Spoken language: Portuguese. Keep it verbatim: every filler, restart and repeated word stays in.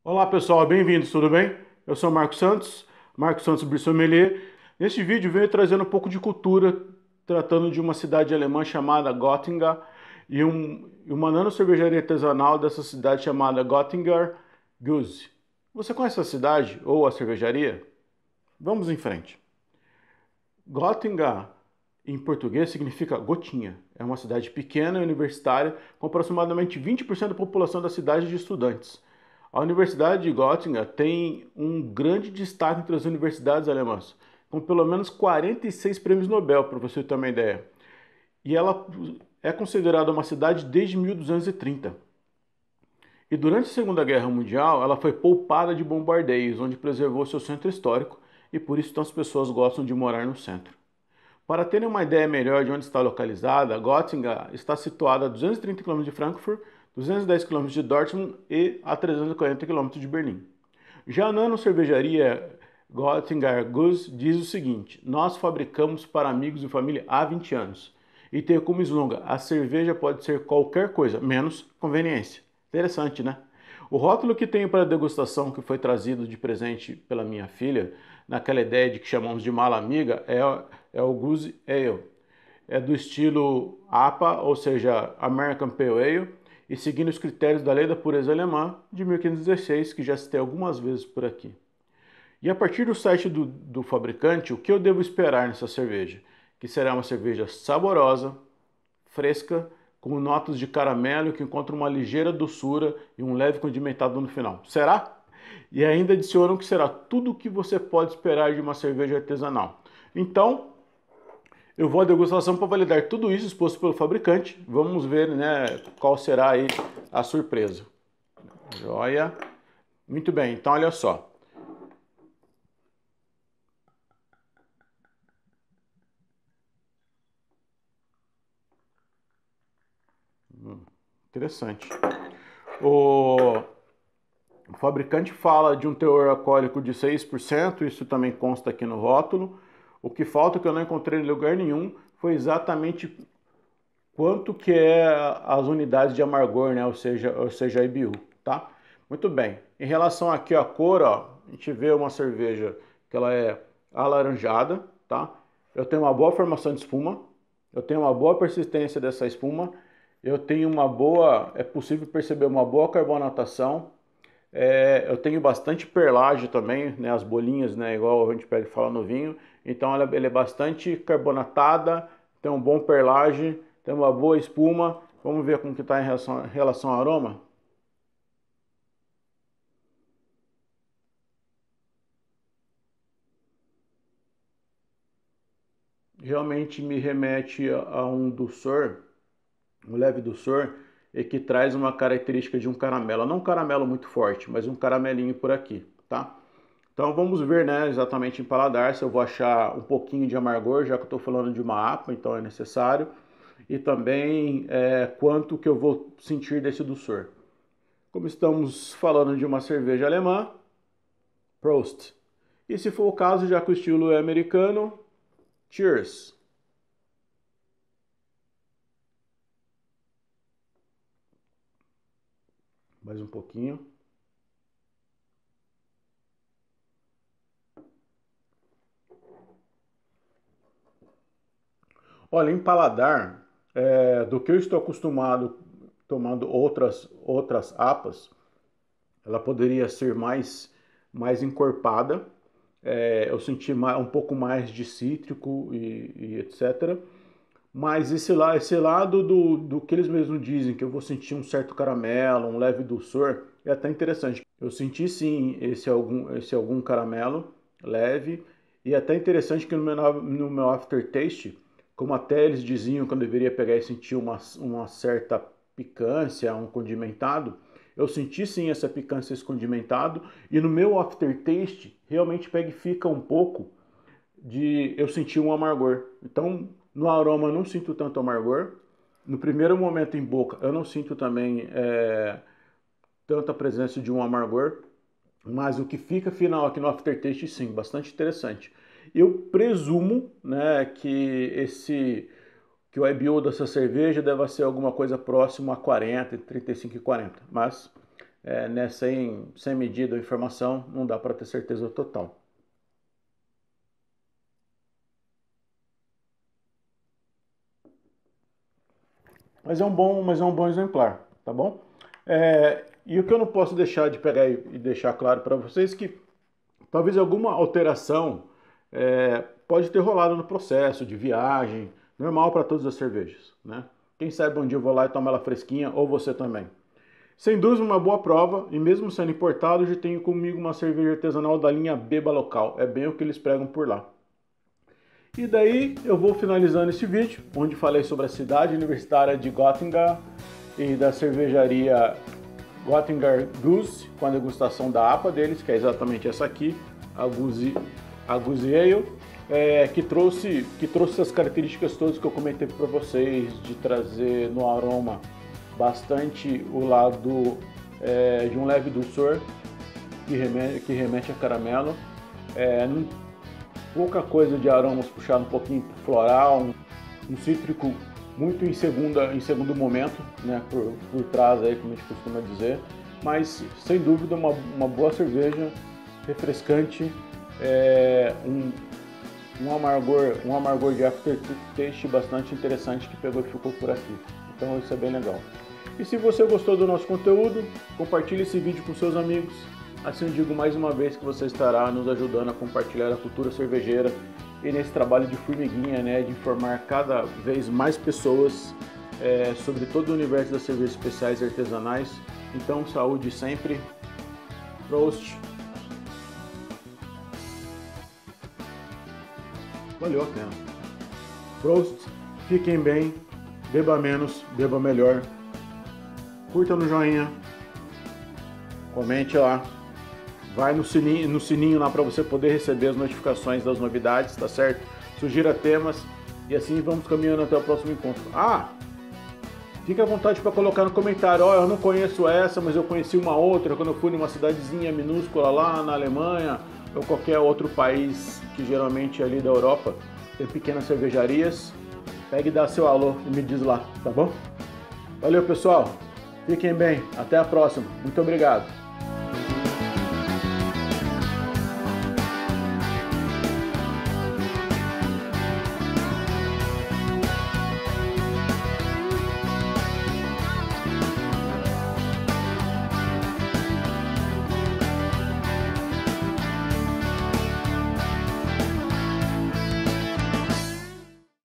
Olá pessoal, bem-vindos, tudo bem? Eu sou o Marcos Santos, Marcos Santos Brie Sommelier. Neste vídeo venho trazendo um pouco de cultura, tratando de uma cidade alemã chamada Göttingen e, um, e uma nano cervejaria artesanal dessa cidade chamada Göttinger Gueuze. Você conhece a cidade ou a cervejaria? Vamos em frente. Göttingen, em português, significa gotinha. É uma cidade pequena e universitária, com aproximadamente vinte por cento da população da cidade de estudantes. A Universidade de Göttingen tem um grande destaque entre as universidades alemãs, com pelo menos quarenta e seis prêmios Nobel, para você ter uma ideia. E ela é considerada uma cidade desde mil duzentos e trinta. E durante a Segunda Guerra Mundial, ela foi poupada de bombardeios, onde preservou seu centro histórico, e por isso tantas pessoas gostam de morar no centro. Para terem uma ideia melhor de onde está localizada, Göttingen está situada a duzentos e trinta quilômetros de Frankfurt, duzentos e dez quilômetros de Dortmund e a trezentos e quarenta quilômetros de Berlim. Já a nano cervejaria Göttinger Gueuze diz o seguinte: nós fabricamos para amigos e família há vinte anos e tem como slogan: a cerveja pode ser qualquer coisa, menos conveniência. Interessante, né? O rótulo que tenho para degustação, que foi trazido de presente pela minha filha, naquela ideia de que chamamos de mala amiga, é, é o Gueuze Ale. É do estilo A P A, ou seja, American Pale Ale, e seguindo os critérios da Lei da Pureza Alemã de mil quinhentos e dezesseis, que já citei algumas vezes por aqui. E a partir do site do, do fabricante, o que eu devo esperar nessa cerveja? Que será uma cerveja saborosa, fresca, com notas de caramelo que encontra uma ligeira doçura e um leve condimentado no final. Será? E ainda adicionam que será tudo o que você pode esperar de uma cerveja artesanal. Então, eu vou à degustação para validar tudo isso exposto pelo fabricante. Vamos ver, né, qual será aí a surpresa. Joia. Muito bem, então olha só. Hum, interessante. O... o fabricante fala de um teor alcoólico de seis por cento, isso também consta aqui no rótulo. O que falta, que eu não encontrei em lugar nenhum, foi exatamente quanto que é as unidades de amargor, né? Ou seja, ou seja, a I B U, tá? Muito bem. Em relação aqui à cor, ó, a gente vê uma cerveja que ela é alaranjada, tá? Eu tenho uma boa formação de espuma, eu tenho uma boa persistência dessa espuma, eu tenho uma boa, é possível perceber uma boa carbonatação, é, eu tenho bastante perlage também, né? As bolinhas, né? Igual a gente pega e fala no vinho. Então ela, ela é bastante carbonatada, tem um bom perlage, tem uma boa espuma. Vamos ver como que está em relação, em relação ao aroma. Realmente me remete a, a um doçor, um leve doçor, e que traz uma característica de um caramelo. Não um caramelo muito forte, mas um caramelinho por aqui, tá? Então vamos ver, né, exatamente em paladar se eu vou achar um pouquinho de amargor, já que eu estou falando de uma A P A, então é necessário. E também é, quanto que eu vou sentir desse doçor. Como estamos falando de uma cerveja alemã, Prost. E se for o caso, já que o estilo é americano, Cheers. Mais um pouquinho. Olha, em paladar, é, do que eu estou acostumado tomando outras, outras A P As, ela poderia ser mais, mais encorpada. É, eu senti mais, um pouco mais de cítrico e, e etcétera. Mas esse, la, esse lado do, do que eles mesmos dizem, que eu vou sentir um certo caramelo, um leve doçor, é até interessante. Eu senti sim esse algum, esse algum caramelo leve, e é até interessante que no meu, no meu aftertaste, como até eles diziam que eu deveria pegar e sentir uma, uma certa picância, um condimentado, eu senti sim essa picância, esse condimentado, e no meu aftertaste realmente pega e fica um pouco de eu sentir um amargor. Então, no aroma eu não sinto tanto amargor. No primeiro momento em boca eu não sinto também é, tanta presença de um amargor. Mas o que fica final aqui no aftertaste, sim, bastante interessante. Eu presumo, né, que esse que o I B U dessa cerveja deve ser alguma coisa próximo a quarenta, entre trinta e cinco e quarenta. Mas é, né, sem, sem medida ou informação, não dá para ter certeza total. Mas é um bom, mas é um bom exemplar, tá bom? É, e o que eu não posso deixar de pegar e, e deixar claro para vocês é que talvez alguma alteração é, pode ter rolado no processo de viagem, normal para todas as cervejas, né? Quem sabe um dia eu vou lá e tomo ela fresquinha, ou você também. Sem dúvida, uma boa prova, e mesmo sendo importado, eu já tenho comigo uma cerveja artesanal da linha Beba Local. É bem o que eles pregam por lá. E daí eu vou finalizando esse vídeo, onde falei sobre a cidade universitária de Göttingen e da cervejaria Göttinger Goose, com a degustação da A P A deles, que é exatamente essa aqui, a Goose, a Goose Ale, é, que, trouxe, que trouxe as características todas que eu comentei para vocês, de trazer no aroma bastante o lado é, de um leve dulçor, que remete, que remete a caramelo, é, pouca coisa de aromas puxado um pouquinho floral, um, um cítrico muito em, segunda, em segundo momento, né, por, por trás, aí, como a gente costuma dizer, mas sem dúvida uma, uma boa cerveja, refrescante, é, um, um, amargor, um amargor de aftertaste bastante interessante que pegou e ficou por aqui, então isso é bem legal. E se você gostou do nosso conteúdo, compartilhe esse vídeo com seus amigos. Assim eu digo mais uma vez que você estará nos ajudando a compartilhar a cultura cervejeira e nesse trabalho de formiguinha, né, de informar cada vez mais pessoas é, sobre todo o universo das cervejas especiais e artesanais. Então, saúde sempre. Prost! Valeu a pena. Prost! Fiquem bem, beba menos, beba melhor. Curta no joinha, comente lá. Vai no sininho, no sininho lá para você poder receber as notificações das novidades, tá certo? Sugira temas e assim vamos caminhando até o próximo encontro. Ah, fique à vontade para colocar no comentário, ó, oh, eu não conheço essa, mas eu conheci uma outra quando eu fui numa cidadezinha minúscula lá na Alemanha ou qualquer outro país que geralmente é ali da Europa tem pequenas cervejarias. Pegue e dá seu alô e me diz lá, tá bom? Valeu, pessoal. Fiquem bem. Até a próxima. Muito obrigado.